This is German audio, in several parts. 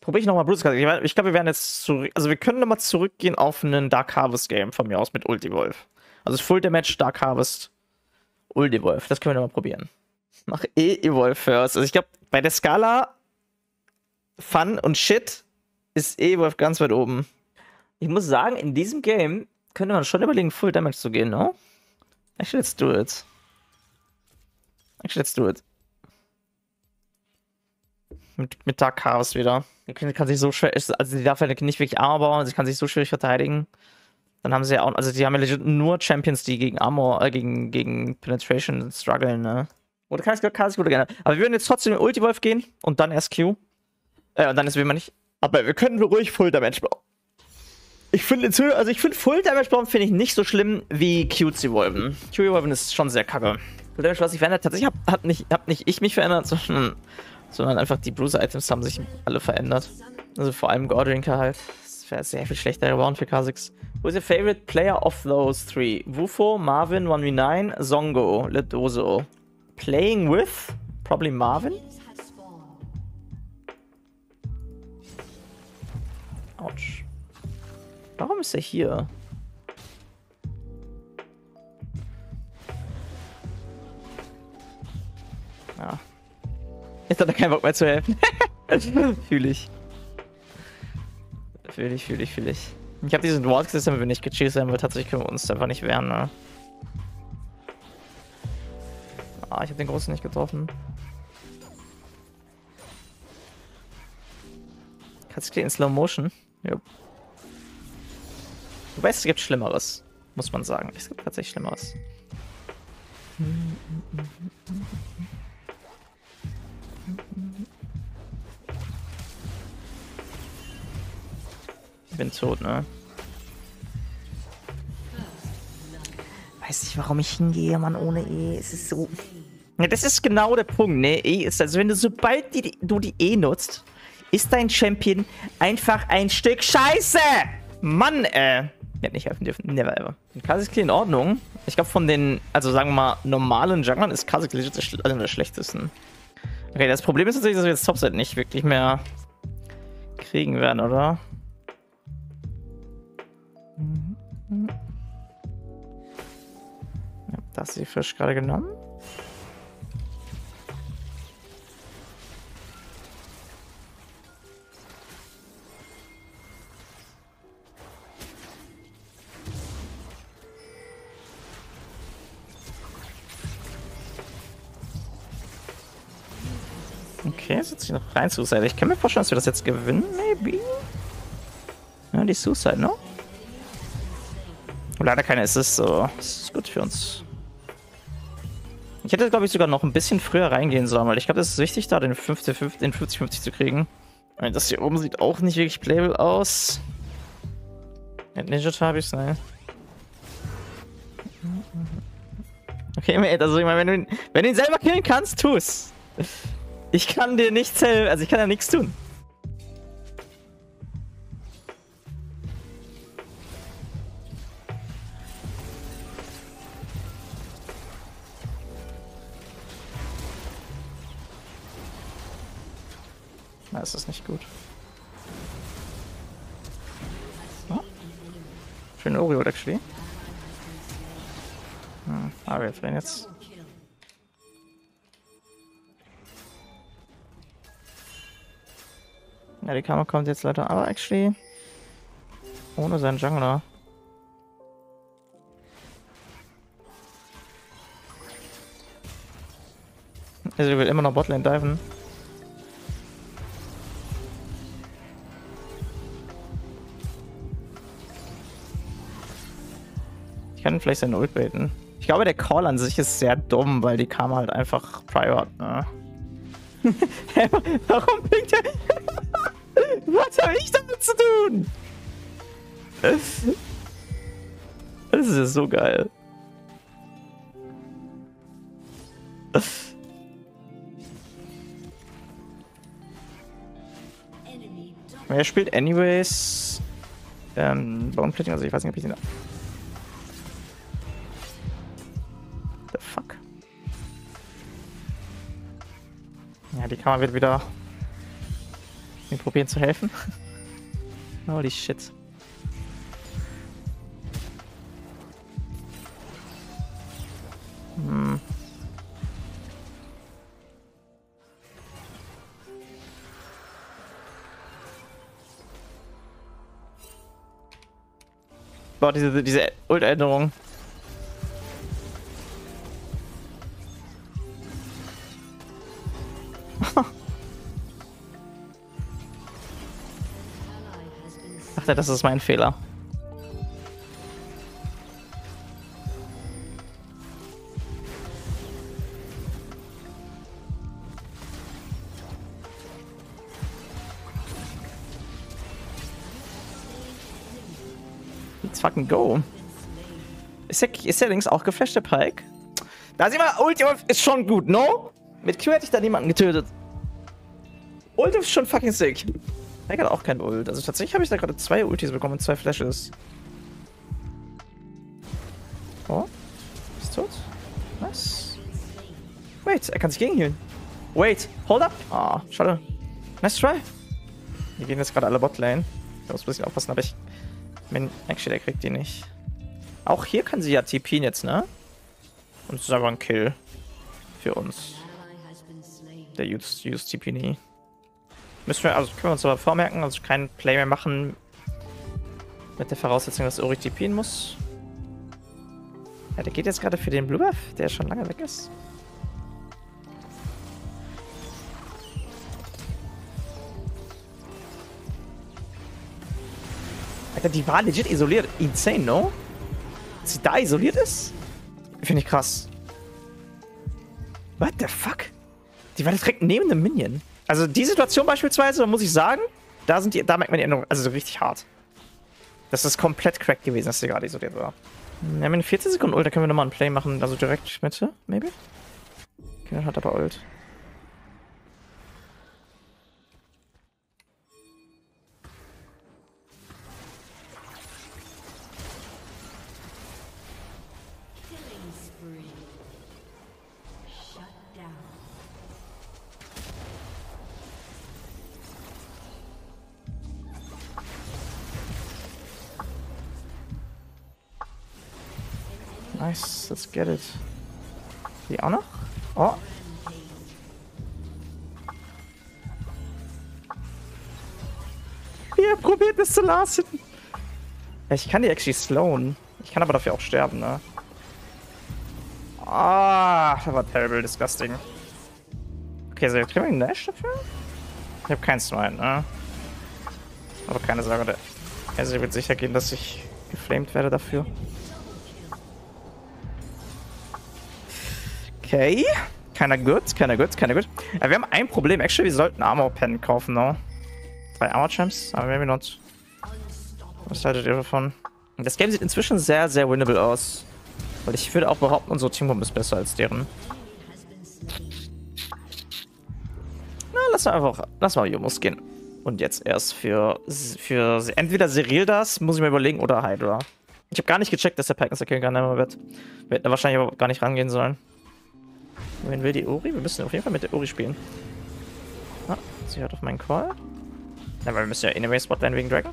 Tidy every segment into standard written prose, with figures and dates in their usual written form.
Probiere ich nochmal Bruce. Ich glaube, wir werden jetzt zurück. Also, wir können nochmal zurückgehen auf einen Dark Harvest Game von mir aus mit Ulti-Wolf. Also, Full Damage, Dark Harvest, Ulti-Wolf. Das können wir nochmal probieren. Mach Evolve first. Also, ich glaube, bei der Skala Fun und Shit ist Evolve ganz weit oben. Ich muss sagen, in diesem Game könnte man schon überlegen, Full Damage zu gehen, no? Actually, let's do it. Mit Dark Chaos wieder. Die kann sich so schwer, also die darf ja nicht wirklich Armor bauen, sie kann sich so schwierig verteidigen. Dann haben sie ja auch, also die haben ja legit nur Champions, die gegen Armor, gegen Penetration strugglen, ne? Oder kann ich gut gerne. Aber wir würden jetzt trotzdem in Ulti-Wolf gehen und dann erst Q. Und dann ist wie man nicht. Aber wir können ruhig Full Damage bauen. Ich finde Full Damage bauen finde ich nicht so schlimm wie Q-Evolven. Q-Evolven ist schon sehr kacke. Full Damage, was sich verändert, tatsächlich hab nicht ich mich verändert, sondern einfach die Bruiser-Items haben sich alle verändert. Also vor allem Gordrinker halt. Das wäre sehr viel schlechter geworden für Kha'Zix. Who's your favorite player of those three? Wufo, Marvin, 1v9, Zongo, Ledozo. Playing with? Probably Marvin? Autsch. Warum ist er hier? Ja. Jetzt hat er keinen Bock mehr zu helfen. Fühle ich. Fühle ich. Ich habe diesen Ward-System, wenn wir nicht gechased haben, weil tatsächlich können wir uns einfach nicht wehren, ne? Ah, ich habe den Großen nicht getroffen. Kannst du in Slow Motion? Ja. Wobei es gibt Schlimmeres, muss man sagen. Es gibt tatsächlich Schlimmeres. Ich bin tot, ne? Weiß nicht, warum ich hingehe, Mann, ohne E. Es ist so... Ja, das ist genau der Punkt, ne? E ist, also wenn du, sobald du die E nutzt, ist dein Champion einfach ein Stück Scheiße! Mann, hätte nicht helfen dürfen. Never ever. Kha'Zix in Ordnung. Ich glaube, von den, also sagen wir mal, normalen Junglern ist Kha'Zix legit einer der schlechtesten. Okay, das Problem ist natürlich, dass wir jetzt Topside nicht wirklich mehr kriegen werden, oder? Ja, das ist die Fisch gerade genommen. Okay, setzt sich noch rein, Suicide. Ich kann mir vorstellen, dass wir das jetzt gewinnen, maybe. Ja, die Suicide, ne? Leider keine Assist, so. Das ist gut für uns. Ich hätte, glaube ich, sogar noch ein bisschen früher reingehen sollen, weil ich glaube, das ist wichtig, da den 50-50 zu kriegen. Das hier oben sieht auch nicht wirklich playable aus. Ninja habe ich's, ne? Okay, mate, also ich meine, wenn du ihn selber killen kannst, tu's. Ich kann dir nichts helfen, also ich kann ja nichts tun. Na, ist das nicht gut. Oh. Schön Oreo, actually. Aber wir drehen jetzt. Ja, die Kamera kommt jetzt leider, aber actually ohne seinen Jungler. Also er will immer noch Botlane diven. Ich kann vielleicht seinen Ult baiten. Ich glaube, der Call an sich ist sehr dumm, weil die Kamera halt einfach Prior hat, ne? Warum bringt er... Was habe ich damit zu tun? Das ist ja so geil. Er spielt anyways Boneplating, also ich weiß nicht, ob ich den... The fuck? Ja, die Kamera wird wieder... Wir probieren zu helfen. Holy shit. Hm. Boah, diese Ult-Erinnerung. Ach, das ist mein Fehler. Let's fucking go. Ist der links auch geflasht, der Pike? Da sieht man, Ultimate ist schon gut, no? Mit Q hätte ich da niemanden getötet. Ultimate ist schon fucking sick. Pike hat auch kein Ult. Also tatsächlich habe ich da gerade 2 Ultis bekommen und 2 Flashes. Oh. Ist tot. Nice. Wait, er kann sich gegenhealen. Wait, hold up. Ah, schade. Nice try. Wir gehen jetzt gerade alle Botlane. Ich muss ein bisschen aufpassen, aber actually, der kriegt die nicht. Auch hier kann sie ja TPen jetzt, ne? Und es ist einfach ein Kill. Für uns. Der used TP nie. Müssen wir, also können wir uns aber vormerken, also kein Play mehr machen. Mit der Voraussetzung, dass Uri TPen muss. Ja, der geht jetzt gerade für den Blue Buff, der schon lange weg ist. Alter, die war legit isoliert. Insane, no? Dass sie da isoliert ist? Finde ich krass. What the fuck? Die war direkt neben dem Minion. Also die Situation beispielsweise, muss ich sagen, da merkt man die Änderung, also so richtig hart. Das ist komplett cracked gewesen, dass sie gerade isoliert war. Wir haben in 14 Sekunden Ult, da können wir nochmal ein Play machen, also direkt Mitte, maybe? Okay, dann hat aber Ult. Nice, let's get it. Die auch noch? Oh. Ihr probiert es zu lassen. Ich kann die actually slowen. Ich kann aber dafür auch sterben, ne? Ah, das war terrible, disgusting. Okay, so, kriegen wir einen Nash dafür? Ich habe keinen Smite, ne? Aber keine Sorge, also wird sicher gehen, dass ich geflamed werde dafür. Okay. Keiner gut, keiner gut, keiner gut. Ja, wir haben ein Problem. Actually, wir sollten Armor Pen kaufen, no? 3 Armor Champs, aber maybe not. Was haltet ihr davon? Das Game sieht inzwischen sehr, sehr winnable aus. Weil ich würde auch behaupten, unsere Team ist besser als deren. Na, lass mal Yomus gehen. Und jetzt erst für entweder Serildas, muss ich mir überlegen, oder Hydra. Ich habe gar nicht gecheckt, dass der Packness killen kann, aber wir hätten da wahrscheinlich aber gar nicht rangehen sollen. Wen will die Uri? Wir müssen auf jeden Fall mit der Uri spielen. Ah, sie hört auf meinen Call. Na, weil wir müssen ja anyway Spotline wegen Dragon.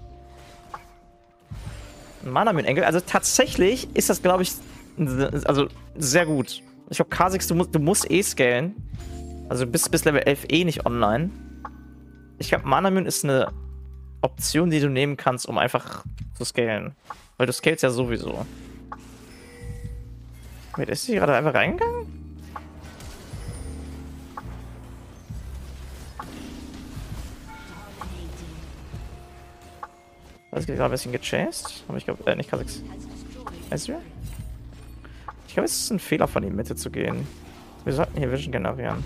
Manamune-Engel, also tatsächlich ist das, glaube ich, also sehr gut. Ich glaube, Kha'Zix, du musst eh scalen. Also bis Level 11 eh nicht online. Ich glaube, Manamune ist eine Option, die du nehmen kannst, um einfach zu scalen. Weil du scalest ja sowieso. Wait, ist sie gerade einfach reingegangen? Also gerade ein bisschen gechased. Aber ich glaube, nicht Kha'Zix. Ezreal? Ich glaube, es ist ein Fehler von ihm, Mitte zu gehen. Wir sollten hier Vision generieren.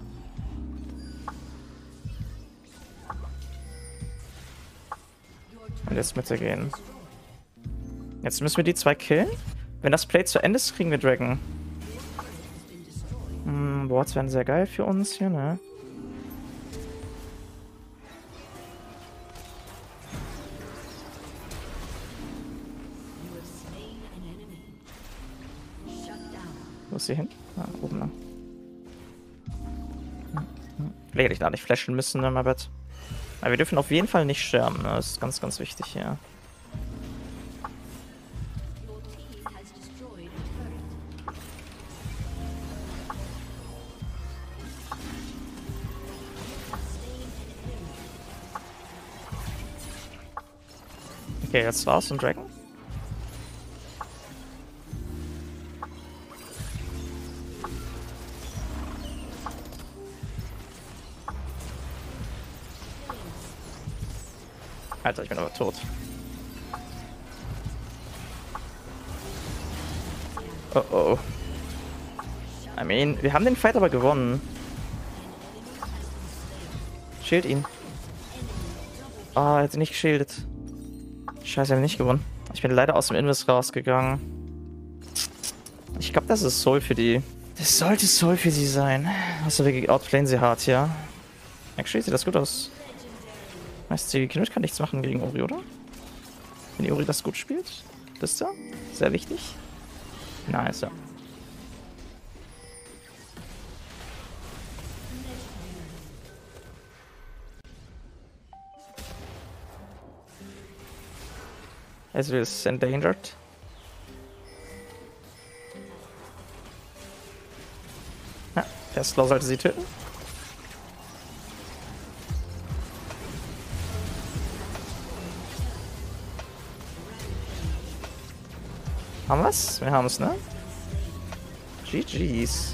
Und jetzt Mitte gehen. Jetzt müssen wir die 2 killen. Wenn das Play zu Ende ist, kriegen wir Dragon. Boards wären sehr geil für uns hier, ne? Wo ist sie hin? Ah, oben lang. Vielleicht hätte ich da nicht flashen müssen, ne, mein Bett. Aber wir dürfen auf jeden Fall nicht sterben, ne? Das ist ganz, ganz wichtig hier. Okay, jetzt raus und Dragon. Alter, ich bin aber tot. Oh oh. I mean, wir haben den Fight aber gewonnen. Schild ihn. Ah, er hat nicht geschildet. Scheiße, wir haben nicht gewonnen. Ich bin leider aus dem Invis rausgegangen. Ich glaube, das ist Soul für die. Das sollte Soul für sie sein. Achso, wir outplayen sie hart, ja. Actually sieht das gut aus. Heißt, die Kindred kann nichts machen gegen Ori, oder? Wenn die Ori das gut spielt. Das ist da. Sehr wichtig. Nice, ja. Ezreal ist endangered. Ja, Pestlaw sollte sie töten. Haben wir's? Wir haben es, ne? GG's.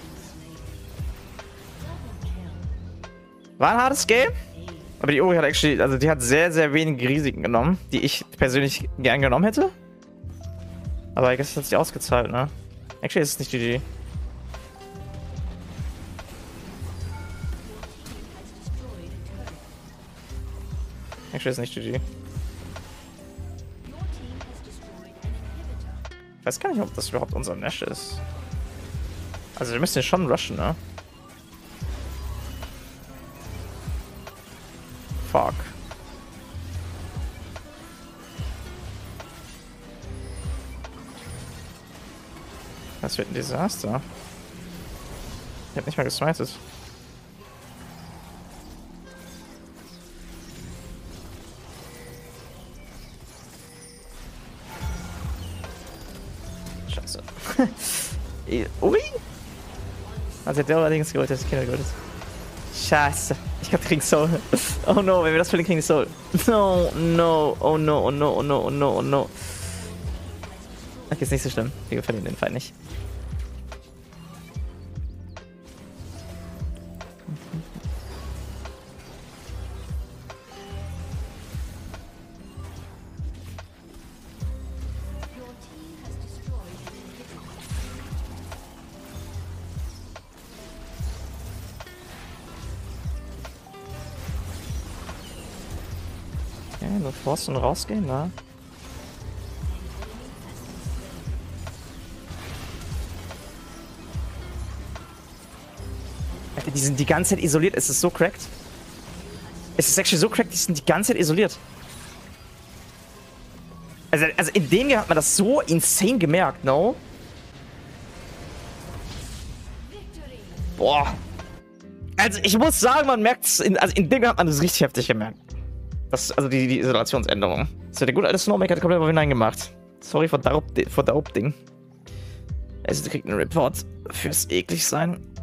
War ein hartes Game. Aber die Ori hat actually, also die hat sehr, sehr wenige Risiken genommen, die ich persönlich gern genommen hätte. Aber ich guess, das hat sich ausgezahlt, ne? Actually ist es nicht GG. Actually ist es nicht GG. Ich weiß gar nicht, ob das überhaupt unser Nash ist. Also wir müssen den schon rushen, ne? Fuck. Das wird ein Desaster. Ich hab nicht mal gesmited. Scheiße. Ui? Also der allerdings geholt, das Kinder geholt ist. Scheiße. Ich glaub, wir kriegen Soul. Oh no, wenn wir das verlieren, kriegen wir Soul. No, no, oh no, oh no, oh no, oh no, oh no. Okay, ist nicht so schlimm. Wir verlieren den Fight nicht. Okay, nur forcen und rausgehen, ne? Alter, die sind die ganze Zeit isoliert. Es ist so cracked. Es ist actually so cracked, die sind die ganze Zeit isoliert. Also in dem Game hat man das so insane gemerkt, no? Boah. Also ich muss sagen, man merkt es, also in dem Game hat man das richtig heftig gemerkt. Das, also die Isolationsänderung. So, der gute alte Snowmaker hat komplett hineingemacht. Sorry for der Ding. Also, der kriegt einen Report fürs eklig sein.